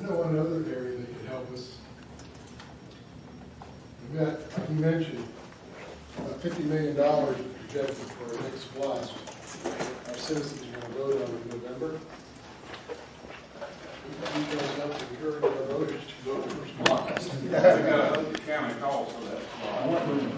know one other area that could help us. We've got, like you mentioned, about $50 million projected for our next splash. Our citizens are going to vote on in November. You guys have to encourage our voters to vote for splash. We got a county call for that.